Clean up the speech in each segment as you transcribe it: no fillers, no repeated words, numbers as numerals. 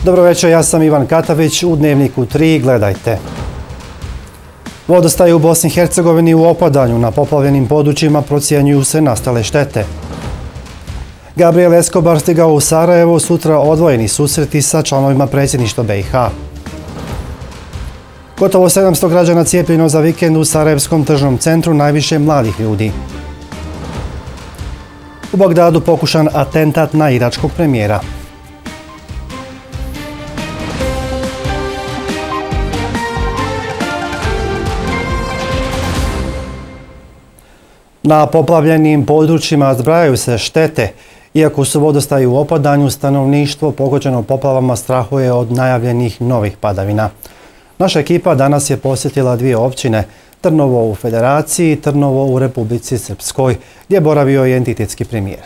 Dobro večer, ja sam Ivan Katavić, u Dnevniku 3 gledajte. Vodostaji u Bosni i Hercegovini u opadanju, na poplavljenim područjima procjenjuju se nastale štete. Gabriel Escobar stigao u Sarajevo, sutra odvojeni susreti sa članovima predsjedništva BiH. Gotovo 700 građana cijepljeno za vikend u Sarajevskom tržnom centru, najviše mladih ljudi. U Bagdadu pokušan atentat na iračkog premijera. Na poplavljenim područjima zbrajaju se štete. Iako su vodostaji u opadanju, stanovništvo pogođeno poplavama strahuje od najavljenih novih padavina. Naša ekipa danas je posjetila dvije općine, Trnovo u Federaciji i Trnovo u Republici Srpskoj, gdje je boravio i entitetski premijer.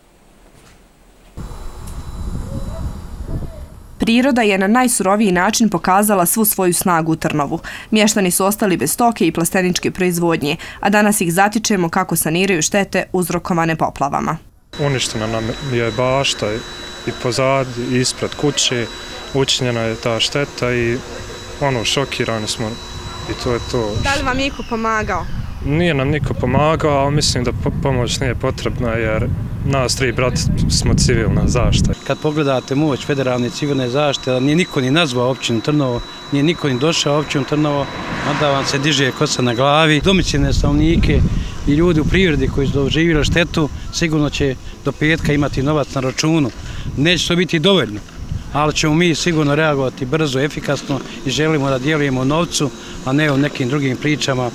Priroda je na najsuroviji način pokazala svu svoju snagu u Trnovu. Mještani su ostali bez stoke i plasteničke proizvodnje, a danas ih zatičemo kako saniraju štete uzrokovane poplavama. Uništena nam je bašta i pozadi i ispred kuće, učinjena je ta šteta i šokirani smo i to je to. Da li vam niko pomagao? Nije nam niko pomagao, ali mislim da pomoć nije potrebna jer nas tri brati smo civilna zaštita. Kad pogledate moć federalne civilne zaštite, nije niko ni nazvao općinu Trnovo, nije niko ni došao u općinu Trnovo, onda vam se diže kosa na glavi. Domicilne stanovnike i ljudi u privredi koji su doživjeli štetu sigurno će do petka imati novac na računu. Neće to biti dovoljno, ali ćemo mi sigurno reagovati brzo, efikasno i želimo da djelujemo o novcu, a ne o nekim drugim pričama.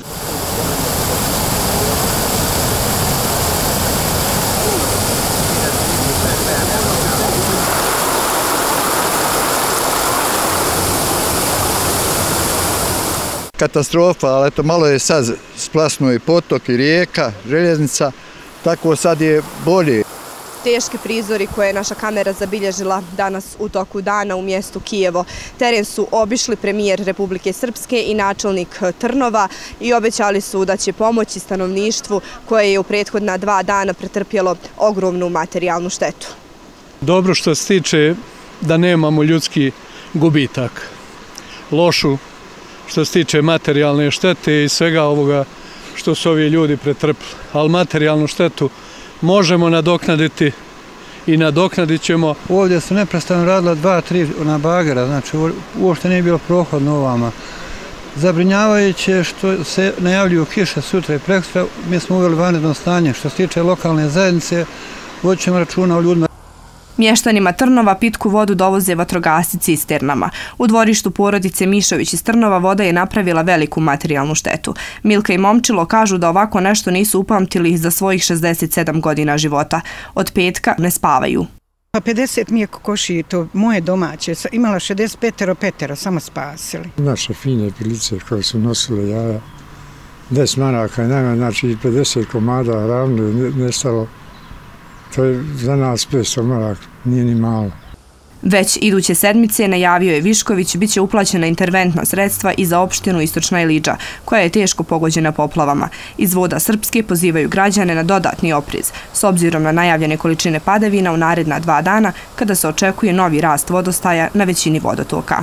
Katastrofa, ali eto malo je sad splasnuo i potok i rijeka, željeznica, tako sad je bolje. Teški prizori koje je naša kamera zabilježila danas u toku dana u mjestu Kijevo. Teren su obišli premijer Republike Srpske i načelnik Trnova i obećali su da će pomoći stanovništvu koje je u prethodna 2 dana pretrpjelo ogromnu materijalnu štetu. Dobro što se tiče da nemamo ljudski gubitak. Lošu što se tiče materijalne štete i svega ovoga što su ovi ljudi pretrpili. Ali materijalnu štetu možemo nadoknaditi i nadoknadit ćemo. Ovdje su neprestano radila 2-3 bagera, znači uopšte nije bilo prohodno ovama. Zabrinjavajuće što se najavljuju kiše sutra i prekosutra, mi smo uveli vanredno stanje. Što se tiče lokalne zajednice, vodit ćemo računa o ljudima. Mještanima Trnova pitku vodu dovoze vatrogasci cisternama. U dvorištu porodice Mišović iz Trnova voda je napravila veliku materijalnu štetu. Milka i Momčilo kažu da ovako nešto nisu upamtili za svojih 67 godina života. Od petka ne spavaju. 50 mi je kokoši, to moje domaće, imala 65 samo spasili. Naše fine pilice koje su nosile jaja, 10 maraka je najmanje, znači 50 komada ravno je nestalo. To je za nas 500 maraka, nije ni malo. Već iduće sedmice, najavio je Višković, bit će uplaćena interventna sredstva i za opštinu Istočna Ilidža, koja je teško pogođena poplavama. Iz Voda Srpske pozivaju građane na dodatni oprez, s obzirom na najavljene količine padavina u naredna 2 dana, kada se očekuje novi rast vodostaja na većini vodotoka.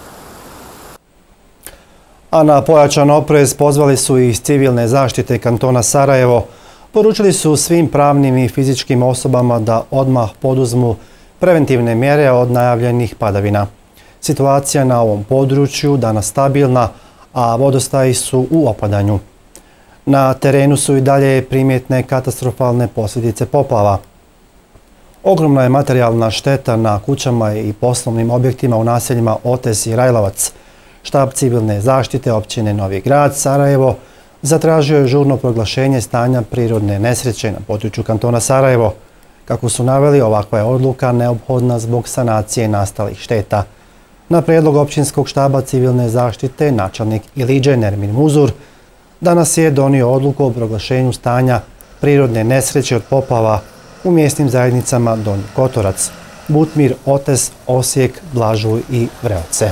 A na pojačan oprez pozvali su i iz civilne zaštite kantona Sarajevo. Poručili su svim pravnim i fizičkim osobama da odmah poduzmu preventivne mjere od najavljenih padavina. Situacija na ovom području danas stabilna, a vodostaji su u opadanju. Na terenu su i dalje primjetne katastrofalne posljedice poplava. Ogromna je materijalna šteta na kućama i poslovnim objektima u naseljima Otes i Rajlovac. Štab civilne zaštite općine Novi Grad, Sarajevo, zatražio je žurno proglašenje stanja prirodne nesreće na području kantona Sarajevo. Kako su naveli, ovakva je odluka neophodna zbog sanacije nastalih šteta. Na prijedlog općinskog štaba civilne zaštite, načelnik Ilidže Nermin Muzur danas je donio odluku o proglašenju stanja prirodne nesreće od poplava u mjesnim zajednicama Donji Kotorac, Butmir, Otes, Osijek, Blažuj i Vreoce.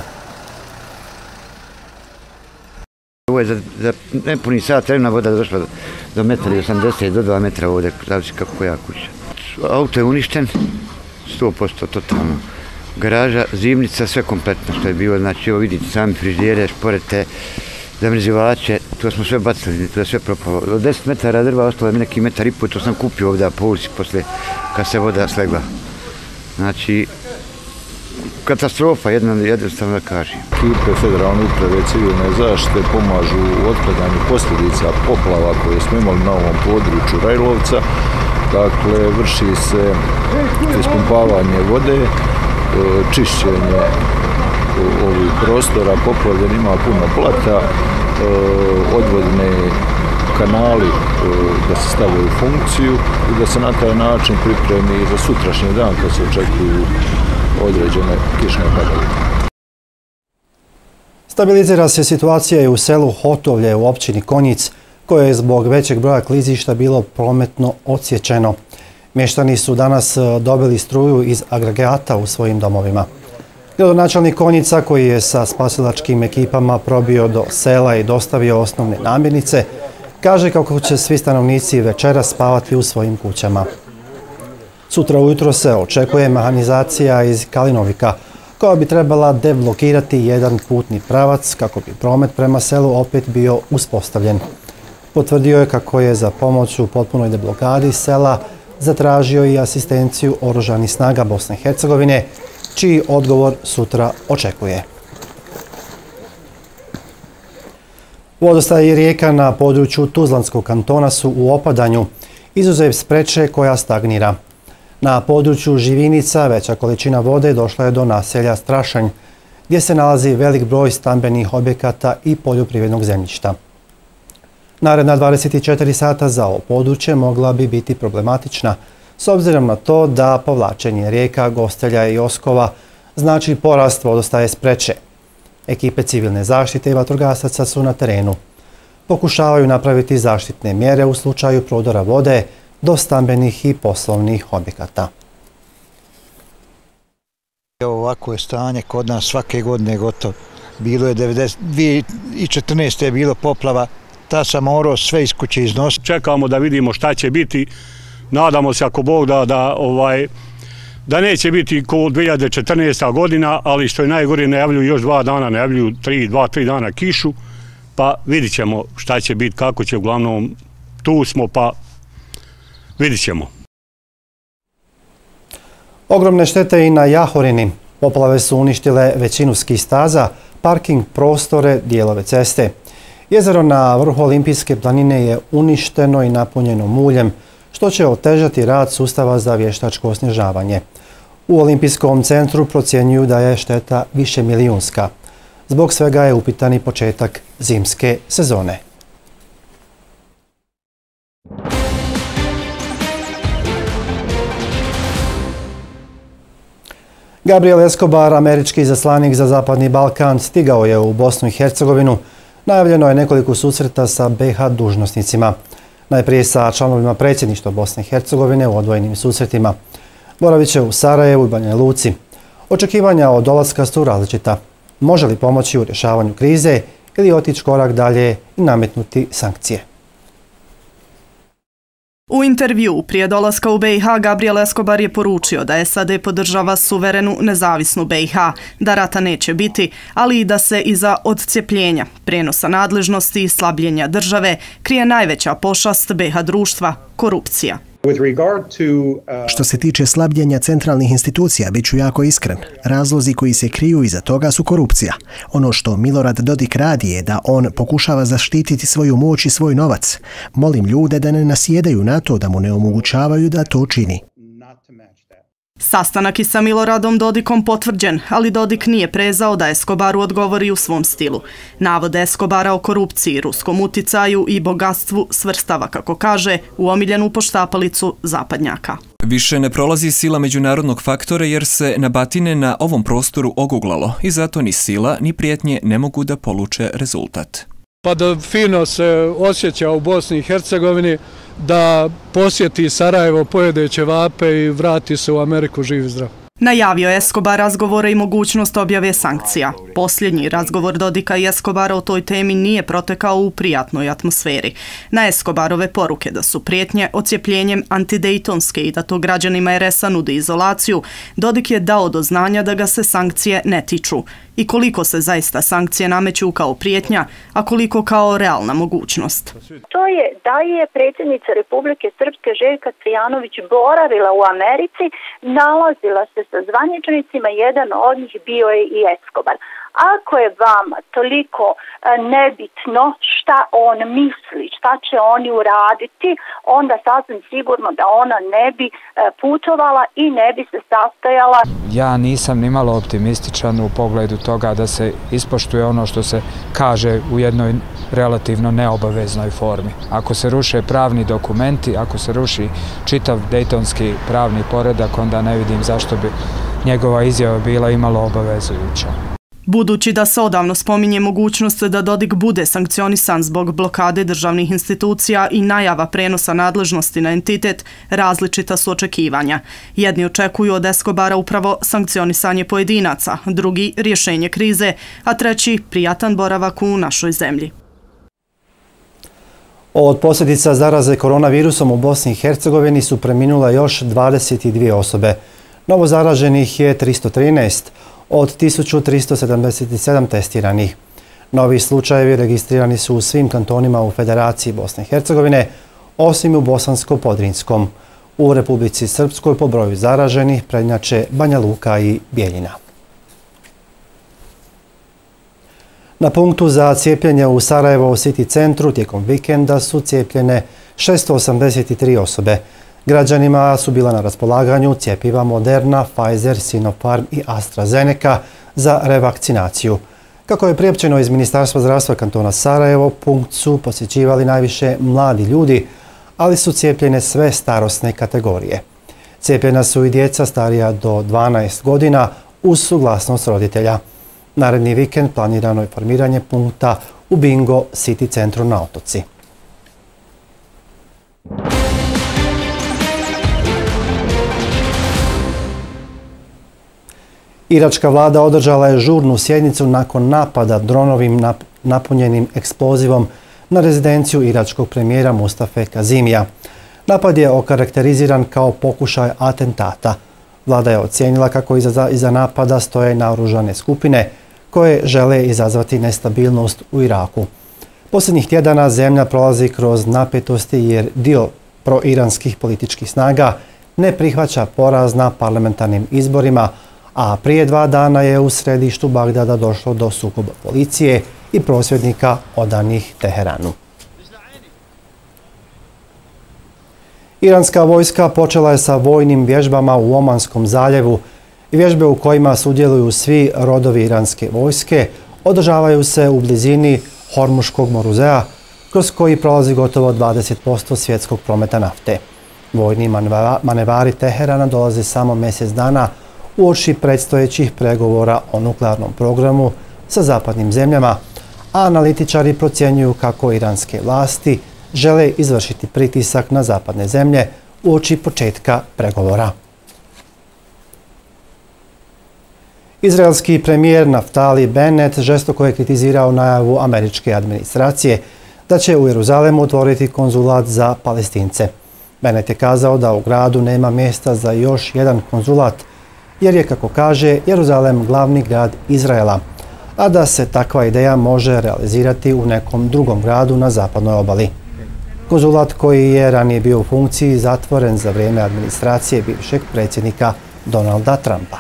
Ovo je za nepuni sat vremena voda došla do 1,80 do 2 metra ovdje, zavisi kako koja kuća. Auto je uništen, 100% totalno. garaža, zimnica, sve kompletno što je bilo. Znači, evo vidite, sami frižidere, šporete, zamrzivače, to smo sve bacili, to je sve propalo. Od 10 metara drva ostalo je neki metar i pol, to sam kupio ovdje po ulici posle kad se voda slegla. Znači, katastrofa, jednostavno da kažem. Ekipe Federalne uprave civilne zaštite pomažu u otklanjanju posljedica poplava koje smo imali na ovom području Rajlovca. Dakle, vrši se ispumpavanje vode, čišćenje ovih prostora, poplavljen ima puno blata, odvodne kanali da se stavljaju u funkciju i da se na taj način pripremi za sutrašnji dan kad se očekuju određene kišne padavine. Stabilizira se situacija i u selu Hotovlje u općini Konjic, koje je zbog većeg broja klizišta bilo prometno odsječeno. Mještani su danas dobili struju iz agregata u svojim domovima. Gradonačelnik Konjica, koji je sa spasilačkim ekipama probio do sela i dostavio osnovne namirnice, kaže kako će svi stanovnici večeras spavati u svojim kućama. Sutra ujutro se očekuje mehanizacija iz Kalinovika, koja bi trebala deblokirati jedan putni pravac kako bi promet prema selu opet bio uspostavljen. Potvrdio je kako je za pomoć u potpunoj deblokadi sela zatražio i asistenciju oružanih snaga Bosne i Hercegovine, čiji odgovor sutra očekuje. Vodostaj i rijeka na području Tuzlanskog kantona su u opadanju, izuzev Spreče koja stagnira. Na području Živinica veća količina vode došla je do naselja Strašanj, gdje se nalazi velik broj stambenih objekata i poljoprivrednog zemljišta. Naredna 24 sata za ovo područje mogla bi biti problematična, s obzirom na to da povlačenje rijeka Gostelja i Oskova znači porast vodostaje Spreče. Ekipe civilne zaštite i vatrogasaca su na terenu. Pokušavaju napraviti zaštitne mjere u slučaju prodora vode do stambenih i poslovnih objekata. Ovako je stanje kod nas svake godine gotovo. Bilo je 2014. je bilo poplava, ta sam morao sve iz kuće iznositi. Čekamo da vidimo šta će biti. Nadamo se ako Bog da neće biti ko 2014. godina, ali što je najgore najavljuju još 2 dana, najavljuju 2-3 dana kišu, pa vidit ćemo šta će biti, kako će, uglavnom tu smo pa vidit ćemo. Ogromne štete i na Jahorini. Poplave su uništile većinu ski staza, parking prostore, dijelove ceste. Jezero na vrhu Olimpijske planine je uništeno i napunjeno muljem, što će otežati rad sustava za vještačko osnježavanje. U Olimpijskom centru procjenjuju da je šteta višemilijunska. Zbog svega je upitan i početak zimske sezone. Gabriel Escobar, američki izaslanik za Zapadni Balkan, stigao je u Bosnu i Hercegovinu. Najavljeno je nekoliko susreta sa BiH dužnosnicima. Najprije sa članovima predsjedništva Bosne i Hercegovine u odvojenim susretima. Boravit će u Sarajevu i Banja Luci. Očekivanja od dolaska su različita. Može li pomoći u rješavanju krize ili otići korak dalje i nametnuti sankcije? U intervju prije dolaska u BiH Gabriel Escobar je poručio da SAD podržava suverenu, nezavisnu BiH, da rata neće biti, ali i da se iza odcijepljenja, prenosa nadležnosti i slabljenja države krije najveća pošast BiH društva – korupcija. Što se tiče slabljenja centralnih institucija, bit ću jako iskren. Razlozi koji se kriju iza toga su korupcija. Ono što Milorad Dodik radi je da on pokušava zaštititi svoju moć i svoj novac. Molim ljude da ne nasjedaju na to, da mu ne omogućavaju da to čini. Sastanak i sa Miloradom Dodikom potvrđen, ali Dodik nije prezao da Escobaru odgovori u svom stilu. Navod Escobara o korupciji, ruskom uticaju i bogatstvu svrstava, kako kaže, u omiljenu poštapalicu zapadnjaka. Više ne prolazi sila međunarodnog faktora jer se na batine na ovom prostoru oguglalo i zato ni sila ni prijetnje ne mogu da poluče rezultat. Pa da fino se osjeća u Bosni i Hercegovini, da posjeti Sarajevo, pojede ćevape i vrati se u Ameriku živ i zdrav. Najavio je Escobar razgovore i mogućnost objave sankcija. Posljednji razgovor Dodika i Escobara o toj temi nije protekao u prijatnoj atmosferi. Na Escobarove poruke da su prijetnje ocijepljenjem antidejtonske i da to građanima RS-a nudi izolaciju, Dodik je dao do znanja da ga se sankcije ne tiču. I koliko se zaista sankcije nameću kao prijetnja, a koliko kao realna mogućnost. To je da je predsjednica Republike Srpske Željka Cvijanović boravila u Americi, nalazila se sa zvaničnicima, jedan od njih bio je i Escobar. Ako je vama toliko nebitno šta on misli, šta će oni uraditi, onda sasvim sigurno da ona ne bi putovala i ne bi se sastajala. Ja nisam nimalo optimističan u pogledu toga da se ispoštuje ono što se kaže u jednoj relativno neobaveznoj formi. Ako se ruše pravni dokumenti, ako se ruši čitav dejtonski pravni poredak, onda ne vidim zašto bi njegova izjava bila imalo obavezujuća. Budući da se odavno spominje mogućnost da Dodik bude sankcionisan zbog blokade državnih institucija i najava prenosa nadležnosti na entitet, različita su očekivanja. Jedni očekuju od Escobara upravo sankcionisanje pojedinaca, drugi rješenje krize, a treći prijatan boravak u našoj zemlji. Od posljedica zaraze koronavirusom u Bosni i Hercegovini su preminule još 22 osobe. Novo zaraženih je 313 od 1377 testiranih. Novi slučajevi registrirani su u svim kantonima u Federaciji Bosne i Hercegovine, osim u Bosansko-Podrinskom. U Republici Srpskoj po broju zaraženih prednjače Banja Luka i Bijeljina. Na punktu za cijepljenje u Sarajevo City centru tijekom vikenda su cijepljene 683 osobe. Građanima su bila na raspolaganju cjepiva Moderna, Pfizer, Sinopharm i AstraZeneca za revakcinaciju. Kako je priopćeno iz Ministarstva zdravstva kantona Sarajevo, punkt su posjećivali najviše mladi ljudi, ali su cijepljene sve starosne kategorije. Cijepljena su i djeca starija do 12 godina uz suglasnost roditelja. Naredni vikend planirano je formiranje punkta u Bingo City centru na Otoci. Iračka vlada održala je žurnu sjednicu nakon napada dronovim napunjenim eksplozivom na rezidenciju iračkog premijera Mustafe Kazimija. Napad je okarakteriziran kao pokušaj atentata. Vlada je ocijenila kako iza napada stoje naoružane skupine koje žele izazvati nestabilnost u Iraku. Posljednjih tjedana zemlja prolazi kroz napetosti jer dio proiranskih političkih snaga ne prihvaća poraz na parlamentarnim izborima, a prije 2 dana je u središtu Bagdada došlo do sukoba policije i prosvjednika odanih Teheranu. Iranska vojska počela je sa vojnim vježbama u Omanskom zaljevu i vježbe u kojima sudjeluju svi rodovi iranske vojske održavaju se u blizini Hormuškog moruzea, kroz koji prolazi gotovo 20% svjetskog prometa nafte. Vojni manevari Teherana dolaze samo mjesec dana uoči predstojećih pregovora o nuklearnom programu sa zapadnim zemljama, a analitičari procjenjuju kako iranske vlasti žele izvršiti pritisak na zapadne zemlje uoči početka pregovora. Izraelski premijer Naftali Bennett žestoko je kritizirao najavu američke administracije da će u Jeruzalemu otvoriti konzulat za Palestince. Bennett je kazao da u gradu nema mjesta za još jedan konzulat, jer je, kako kaže, Jeruzalem glavni grad Izraela, a da se takva ideja može realizirati u nekom drugom gradu na zapadnoj obali. Konzulat koji je ranije bio u funkciji zatvoren za vrijeme administracije bivšeg predsjednika Donalda Trumpa.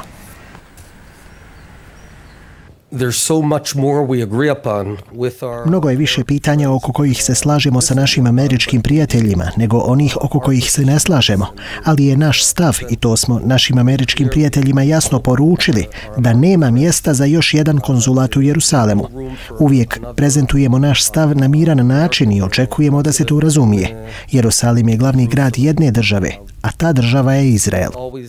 Mnogo je više pitanja oko kojih se slažemo sa našim američkim prijateljima nego onih oko kojih se ne slažemo, ali je naš stav, i to smo našim američkim prijateljima jasno poručili, da nema mjesta za još jedan konzulat u Jerusalemu. Uvijek prezentujemo naš stav na miran način i očekujemo da se to razumije. Jerusalim je glavni grad jedne države, a ta država je Izrael.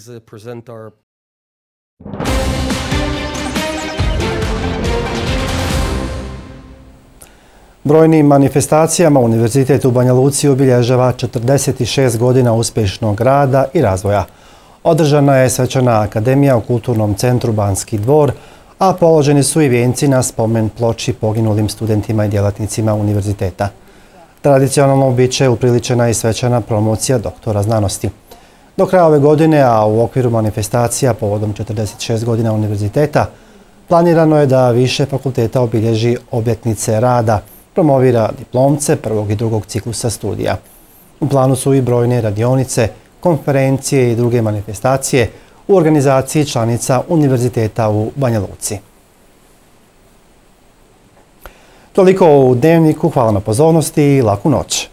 Brojnim manifestacijama Univerzitet u Banja Luci obilježava 46 godina uspješnog rada i razvoja. održana je svečana akademija u Kulturnom centru Banski dvor, a položeni su i vijenci na spomen ploči poginulim studentima i djelatnicima univerziteta. Tradicionalno biće upriličena i svečana promocija doktora znanosti. Do kraja ove godine, a u okviru manifestacija povodom 46 godina univerziteta, planirano je da više fakulteta obilježi obljetnice rada, promovira diplomce prvog i drugog ciklusa studija. U planu su i brojne radionice, konferencije i druge manifestacije u organizaciji članica Univerziteta u Banja Luci. Toliko u Dnevniku, hvala na pozornosti i laku noć.